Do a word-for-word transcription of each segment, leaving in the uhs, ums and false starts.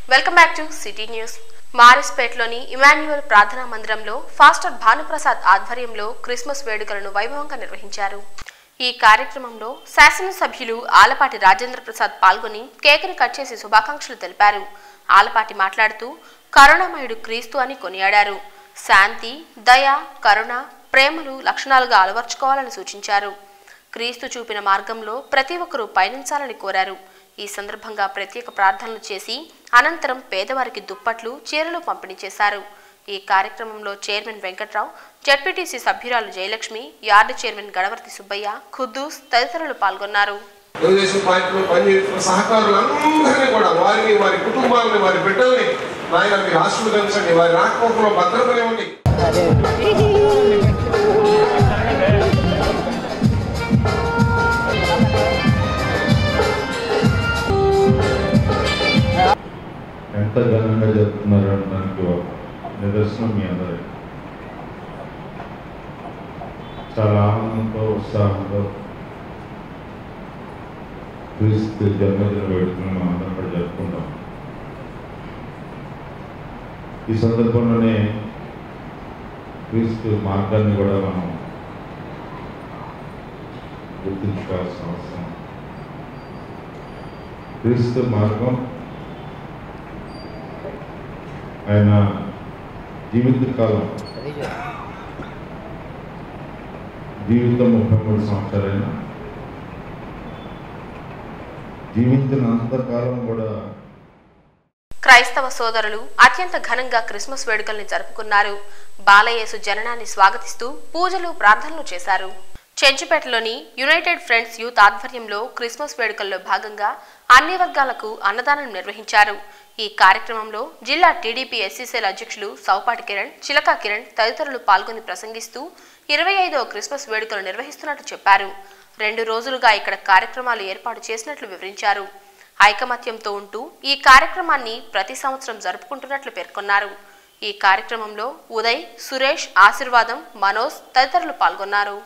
Welcome back to city news. మారిస్పేట్లోని Emmanuel ప్రార్థనా మందిరంలో ఫాస్టర్ భానుప్రసాద్ ఆధ్వర్యంలో క్రిస్మస్ వేడుకలను వైభవంగా నిర్వహించారు. ఈ కార్యక్రమంలో శాసనసభ్యులు ఆలపాటి రాజేంద్ర ప్రసాద్ పాల్గొని కేకును కట్ చేసి శుభాకాంక్షలు తెలిపారు. ఆలపాటి మాట్లాడుతూ కరుణామయుడు క్రీస్తు అని కొనియాడారు. శాంతి, దయ, కరుణ, ప్రేమలు లక్షణాలుగా అలవర్చుకోవాలని సూచించారు. క్రీస్తు చూపిన మార్గంలో ప్రతి ఒక్కరూ పయనించాలని కోరారు. ఈ సందర్భంగా ప్రత్యేక ప్రార్థనలు చేసి అనంతరం పేదవారికి దుప్పట్లు, చీరలు పంపిణీ చేశారు. ఈ కార్యక్రమంలో చైర్మన్ వెంకట్రావు, జెడ్పీటీసీ సభ్యురాలు జయలక్ష్మి, యార్డు చైర్మన్ గడవర్తి సుబ్బయ్య, ఖుద్దూస్ తదితరులు పాల్గొన్నారు. తెలుగుదేశం పార్టీలో పనిచేస్తున్న సహకారులందరినీ కూడా వారిని, వారి కుటుంబాలని, వారి బిడ్డల్ని నాయన మీరు ఆశీర్వదించండి. వారి రాకపోకలో భద్రతనివ్వండి. ఎంత ఘనంగా జరుపుతున్నారు అనడానికి నిదర్శనం మీ అందరి. చాలా ఆనందంతో, ఉత్సాహంతో క్రీస్తు జన్మదిన వేడుకలను మనం అందరం కూడా జరుపుకుంటాం. ఈ సందర్భంలోనే క్రీస్తు మార్గాన్ని కూడా మనం గుర్తుంచుకోవాల్సిన అవసరం. క్రీస్తు మార్గం ఆయన జీవితకాలం జీవితం ముప్పై మూడు సంవత్సరాలైనా జీవించినంతకాలం కూడా క్రైస్తవ సోదరులు అత్యంత ఘనంగా క్రిస్మస్ వేడుకల్ని జరుపుకున్నారు. బాలయేసు జననాన్ని స్వాగతిస్తూ పూజలు, ప్రార్థనలు చేశారు. చెంచుపేటలోని యునైటెడ్ ఫ్రెండ్స్ యూత్ ఆధ్వర్యంలో క్రిస్మస్ వేడుకల్లో భాగంగా అన్ని వర్గాలకు అన్నదానం నిర్వహించారు. ఈ కార్యక్రమంలో జిల్లా టీడీపీ ఎస్సీసీల అధ్యక్షులు సౌపాటి కిరణ్, చిలకా కిరణ్ తదితరులు పాల్గొని ప్రసంగిస్తూ ఇరవై ఐదవ క్రిస్మస్ వేడుకలు నిర్వహిస్తున్నట్లు చెప్పారు. రెండు రోజులుగా ఇక్కడ కార్యక్రమాలు ఏర్పాటు చేసినట్లు వివరించారు. ఐకమత్యంతో ఉంటూ ఈ కార్యక్రమాన్ని ప్రతి సంవత్సరం జరుపుకుంటున్నట్లు పేర్కొన్నారు. ఈ కార్యక్రమంలో ఉదయ్, సురేష్, ఆశీర్వాదం, మనోజ్ తదితరులు పాల్గొన్నారు.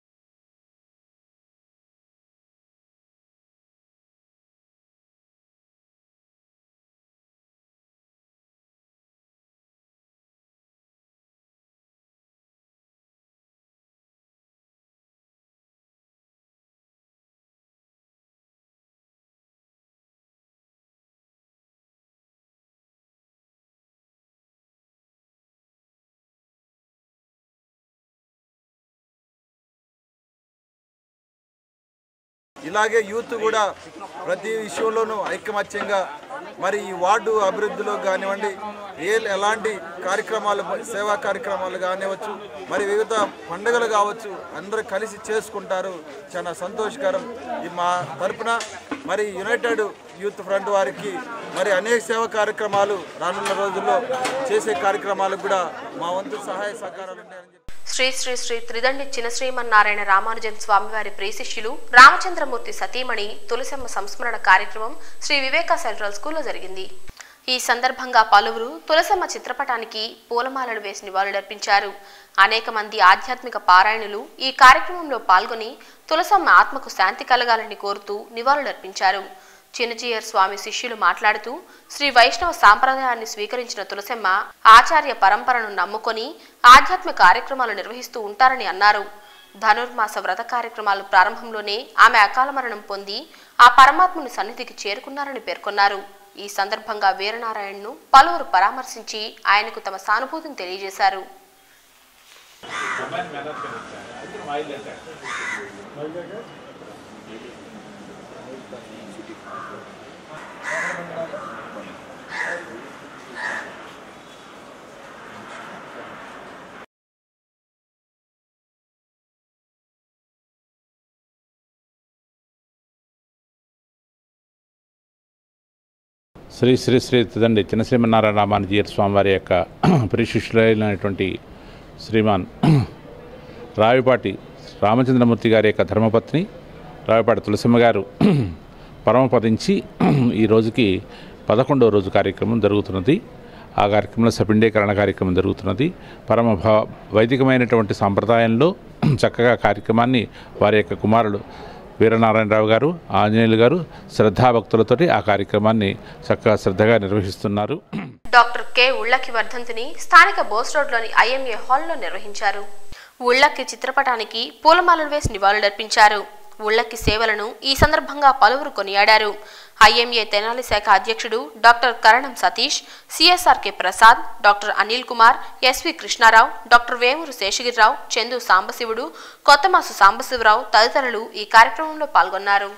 ఇలాగే యూత్ కూడా ప్రతి విషయంలోనూ ఐకమత్యంగా మరి ఈ వార్డు అభివృద్ధిలో కానివ్వండి, ఏ ఎలాంటి కార్యక్రమాలు, సేవా కార్యక్రమాలు కానివ్వచ్చు, మరి వివిధ పండుగలు కావచ్చు, అందరూ కలిసి చేసుకుంటారు. చాలా సంతోషకరం. ఈ మా తరపున మరి యునైటెడ్ యూత్ ఫ్రంట్ వారికి మరి అనేక సేవా కార్యక్రమాలు రానున్న రోజుల్లో చేసే కార్యక్రమాలకు కూడా మా వంతు సహాయ సహకారాలు ఉంటాయని చెప్పి శ్రీ శ్రీ శ్రీ త్రిదండి చిన శ్రీమన్నారాయణ రామానుజన్ స్వామివారి ప్రియశిష్యులు రామచంద్రమూర్తి సతీమణి తులసమ్మ సంస్మరణ కార్యక్రమం శ్రీ వివేకా సెంట్రల్ స్కూల్లో జరిగింది. ఈ సందర్భంగా పలువురు తులసమ్మ చిత్రపటానికి పూలమాలలు వేసి నివాళులర్పించారు. అనేక మంది ఆధ్యాత్మిక పారాయణులు ఈ కార్యక్రమంలో పాల్గొని తులసమ్మ ఆత్మకు శాంతి కలగాలని కోరుతూ నివాళులర్పించారు. చిన్నజీయర్ స్వామి శిష్యులు మాట్లాడుతూ శ్రీ వైష్ణవ సాంప్రదాయాన్ని స్వీకరించిన తులసమ్మ ఆచార్య పరంపరను నమ్ముకొని ఆధ్యాత్మిక కార్యక్రమాలు నిర్వహిస్తూ ఉంటారని అన్నారు. ధనుర్మాస వ్రత కార్యక్రమాలు ప్రారంభంలోనే ఆమె అకాల మరణం పొంది ఆ పరమాత్ముని సన్నిధికి చేరుకున్నారని పేర్కొన్నారు. ఈ సందర్భంగా వీరనారాయణను పలువురు పరామర్శించి ఆయనకు తమ సానుభూతిని తెలియజేశారు. శ్రీ శ్రీ శ్రీ త్రిదండి చిన శ్రీమన్నారాయణ రామానుజీయర్ స్వామివారి యొక్క ప్రియశిష్యులైనటువంటి శ్రీమాన్ రావిపాటి రామచంద్రమూర్తి గారి యొక్క ధర్మపత్ని రావిపాటి తులసమ్మ గారు పరమపదించి ఈ రోజుకి పదకొండవ రోజు కార్యక్రమం జరుగుతున్నది. ఆ కార్యక్రమంలో సపిండీకరణ కార్యక్రమం జరుగుతున్నది. పరమ వైదికమైనటువంటి సాంప్రదాయంలో చక్కగా కార్యక్రమాన్ని వారి యొక్క కుమారుడు వీరనారాయణరావు గారు, ఆంజనేయులు గారు శ్రద్ధాభక్తులతోటి ఆ కార్యక్రమాన్ని చక్కగా శ్రద్ధగా నిర్వహిస్తున్నారు. డాక్టర్ కె ఉళ్ళకి వర్ధంతిని స్థానిక బోస్ రోడ్లోని ఐఎంఏ హాల్లో నిర్వహించారు. ఉళ్ళకి చిత్రపటానికి పూలమాలలు వేసి నివాళులర్పించారు. ఉళ్ళకి సేవలను ఈ సందర్భంగా పలువురు కొనియాడారు. ఐఎంఏ తెనాలి శాఖ అధ్యక్షుడు doctor Karanam Satish, CSRK Prasad, doctor Anil Kumar, SV Krishnarao, doctor Vemuru Seshagirirao, Chandu Sambasivudu, Kothamasu Sambasivarao తదితరులు ఈ కార్యక్రమంలో పాల్గొన్నారు.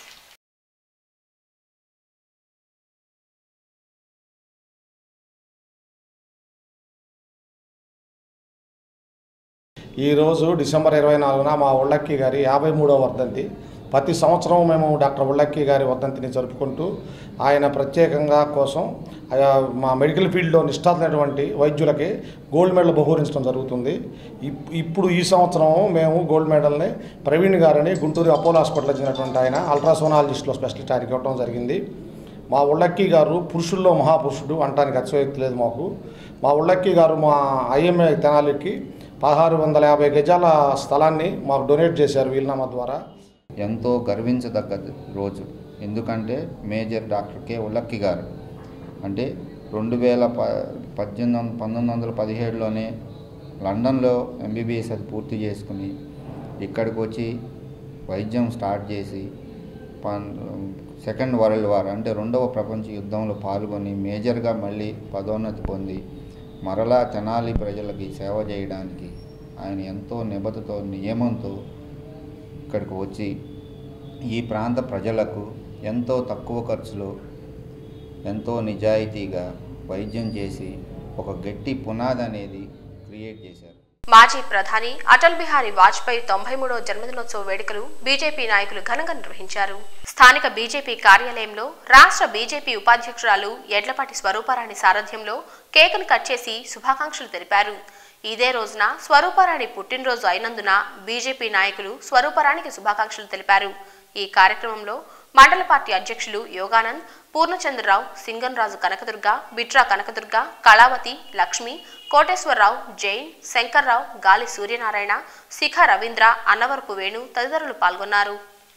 ఈరోజు డిసెంబర్ ఇరవై నాలుగున మా ఉళ్ళక్కి గారి యాభై మూడవ వర్ధంతి. ప్రతి సంవత్సరం మేము డాక్టర్ ఉళ్ళక్కి గారి వర్ధంతిని జరుపుకుంటూ ఆయన ప్రత్యేకంగా కోసం మా మెడికల్ ఫీల్డ్లో నిష్ఠాతులైనటువంటి వైద్యులకి గోల్డ్ మెడల్ బహూరించడం జరుగుతుంది. ఇప్పుడు ఈ సంవత్సరం మేము గోల్డ్ మెడల్ని ప్రవీణ్ గారిని గుంటూరు అపోలో హాస్పిటల్లో చెందినటువంటి ఆయన అల్ట్రాసోనాలజిస్ట్లో స్పెషలిస్ట్ ఆయనకి ఇవ్వడం జరిగింది. మా ఉళ్ళక్కి గారు పురుషుల్లో మహాపురుషుడు అంటానికి అతిశయోక్తి లేదు మాకు. మా ఉళ్ళక్కి గారు మా ఐఎంఏ తెనాలికి పదహారు వందల యాభై గజాల స్థలాన్ని మాకు డొనేట్ చేశారు వీలునామా ద్వారా. ఎంతో గర్వించదగ్గ రోజు. ఎందుకంటే మేజర్ డాక్టర్ కె ఉళ్ళక్కి గారు అంటే రెండు వేల ప పద్దెనిమిది పంతొమ్మిది వందల పదిహేడులోనే లండన్లో ఎంబీబీఎస్ అది పూర్తి చేసుకుని ఇక్కడికి వచ్చి వైద్యం స్టార్ట్ చేసి సెకండ్ వరల్డ్ వార్ అంటే రెండవ ప్రపంచ యుద్ధంలో పాల్గొని మేజర్గా మళ్ళీ పదోన్నతి పొంది మరలా తెనాలి ప్రజలకి సేవ చేయడానికి ఆయన ఎంతో నిబద్ధతో నియమంతో ఇక్కడికి వచ్చి ఈ ప్రాంత ప్రజలకు ఎంతో తక్కువ ఖర్చులో ఎంతో నిజాయితీగా వైద్యం చేసి ఒక గట్టి పునాది అనేది క్రియేట్ చేశారు. మాజీ ప్రధాని అటల్ బిహారీ వాజ్పేయి తొంభై మూడవ జన్మదినోత్సవ వేడుకలు బీజేపీ నాయకులు ఘనంగా నిర్వహించారు. స్థానిక బీజేపీ కార్యాలయంలో రాష్ట్ర బీజేపీ ఉపాధ్యక్షురాలు ఎడ్లపాటి స్వరూపారాణి సారథ్యంలో కేకును కట్ చేసి శుభాకాంక్షలు తెలిపారు. ఇదే రోజున స్వరూపారాణి పుట్టినరోజు అయినందున బీజేపీ నాయకులు స్వరూపారాణికి శుభాకాంక్షలు తెలిపారు. ఈ కార్యక్రమంలో మండల పార్టీ అధ్యక్షులు యోగానంద్, పూర్ణచంద్రరావు, సింగన్రాజు కనకదుర్గ, బిట్రా కనకదుర్గ, కళావతి, లక్ష్మి, కోటేశ్వరరావు, జైన్, శంకర్రావు, గాలి సూర్యనారాయణ, శిఖ రవీంద్ర, అన్నవరపు వేణు తదితరులు పాల్గొన్నారు.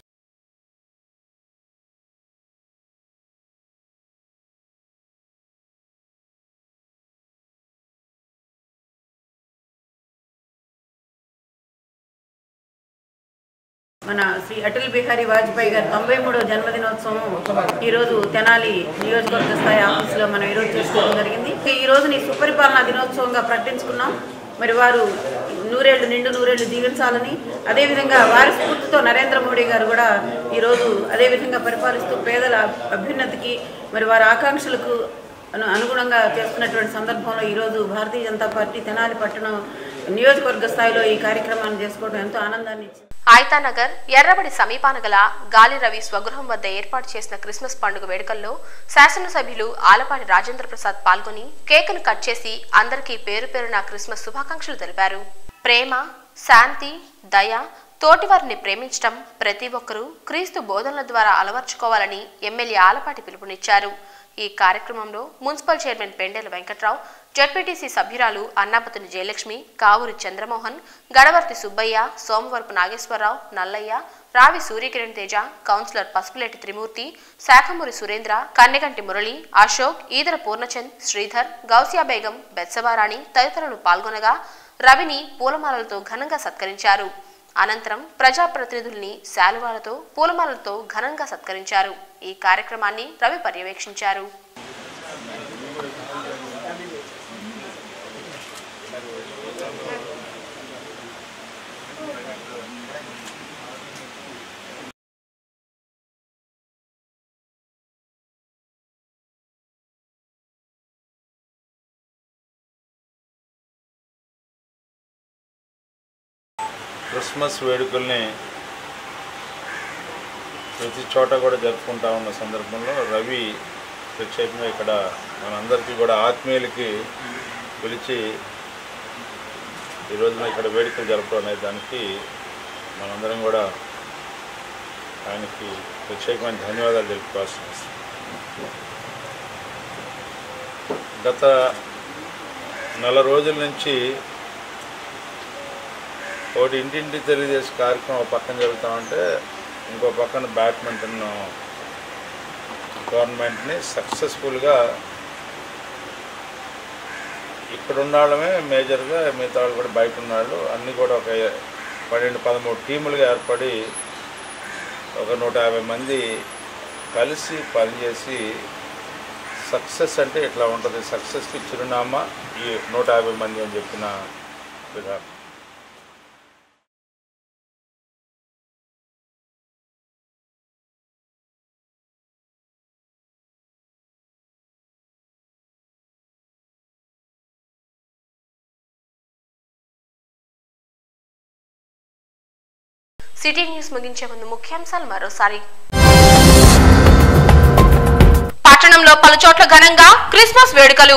మన శ్రీ అటల్ బిహారీ వాజ్పేయి గారి తొంభై మూడవ జన్మదినోత్సవం ఈరోజు తెనాలి నియోజకవర్గ స్థాయి ఆఫీసులో మనం ఈరోజు చేసుకోవడం జరిగింది. ఈ రోజుని సుపరిపాలనా దినోత్సవంగా ప్రకటించుకున్నాం. మరి వారు నూరేళ్లు నిండు నూరేళ్లు జీవించాలని, అదేవిధంగా వారి స్ఫూర్తితో నరేంద్ర మోడీ గారు కూడా ఈరోజు అదేవిధంగా పరిపాలిస్తూ పేదల అభ్యున్నతికి మరి వారి ఆకాంక్షలకు అనుగుణంగా చేస్తున్నటువంటి సందర్భంలో ఈరోజు భారతీయ జనతా పార్టీ తెనాలి పట్టణం నియోజకవర్గ స్థాయిలో ఈ కార్యక్రమాన్ని చేసుకోవడం ఎంతో ఆనందాన్ని ఇచ్చింది. ఆయతానగర్ ఎర్రబడి సమీపాన గల గాలి రవి స్వగృహం వద్ద ఏర్పాటు చేసిన క్రిస్మస్ పండుగ వేడుకల్లో శాసనసభ్యులు ఆలపాటి రాజేంద్ర ప్రసాద్ పాల్గొని కేకును కట్ చేసి అందరికీ పేరు పేరున క్రిస్మస్ శుభాకాంక్షలు తెలిపారు. ప్రేమ, శాంతి, దయ, తోటివారిని ప్రేమించడం ప్రతి ఒక్కరూ క్రీస్తు బోధనల ద్వారా అలవర్చుకోవాలని ఎమ్మెల్యే ఆలపాటి పిలుపునిచ్చారు. ఈ కార్యక్రమంలో municipal chairman Pendela Venkatrao, ZPTC సభ్యురాలు అన్నాపతిని జయలక్ష్మి, కావూరి చంద్రమోహన్, గడవర్తి సుబ్బయ్య, సోమవరపు నాగేశ్వరరావు, నల్లయ్య, రావి సూర్యకిరణ్ తేజ, కౌన్సిలర్ పసుపులేటి త్రిమూర్తి, శాఖమూరి సురేంద్ర, కన్నెగంటి మురళి, అశోక్, ఈదర పూర్ణచంద్, శ్రీధర్, గౌసియా బేగం, బెత్సవారాణి తదితరులు పాల్గొనగా రవిని పూలమాలలతో ఘనంగా సత్కరించారు. అనంతరం ప్రజాప్రతినిధుల్ని శాలువాలతో పూలమాలలతో ఘనంగా సత్కరించారు. ఈ కార్యక్రమాన్ని రవి పర్యవేక్షించారు. క్రిస్మస్ వేడుకల్ని ప్రతి చోట కూడా జరుపుకుంటా ఉన్న సందర్భంలో రవి ప్రత్యేకంగా ఇక్కడ మనందరికీ కూడా ఆత్మీయులకి పిలిచి ఈ రోజున ఇక్కడ వేడుకలు జరపడం అనే దానికి మనందరం కూడా ఆయనకి ప్రత్యేకమైన ధన్యవాదాలు తెలుపుకోవాల్సి వస్తుంది. గత నెల రోజుల నుంచి ఒకటి ఇంటింటి తెలియజేసే కార్యక్రమం పక్కన జరుగుతామంటే ఇంకో పక్కన బ్యాడ్మింటన్ టోర్నమెంట్ని సక్సెస్ఫుల్గా ఇక్కడ ఉండాలమే మేజర్గా, మిగతా వాళ్ళు కూడా బయట ఉన్నాళ్ళు అన్నీ కూడా ఒక పన్నెండు పదమూడు టీములుగా ఏర్పడి ఒక నూట యాభై మంది కలిసి పనిచేసి సక్సెస్ అంటే ఇట్లా ఉంటుంది, సక్సెస్కి చిరునామా ఈ నూట యాభై మంది అని చెప్పిన విధానం. సిటీ న్యూస్ ముగించే ముందు ముఖ్యాంశాలు మరోసారి. పట్టణంలో పలు చోట్ల ఘనంగా క్రిస్మస్ వేడుకలు.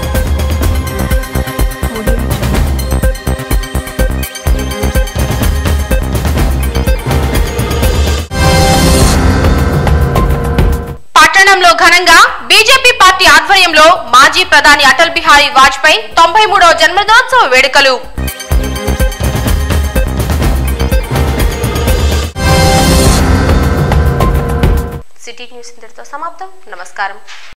పట్టణంలో ఘనంగా బీజేపీ పార్టీ ఆధ్వర్యంలో మాజీ ప్రధాని అటల్ బిహారీ వాజ్పేయి తొంభై మూడవ జన్మదినోత్సవ వేడుకలు. సిటీ న్యూస్ ఇంతటితో సమాప్తం. నమస్కారం.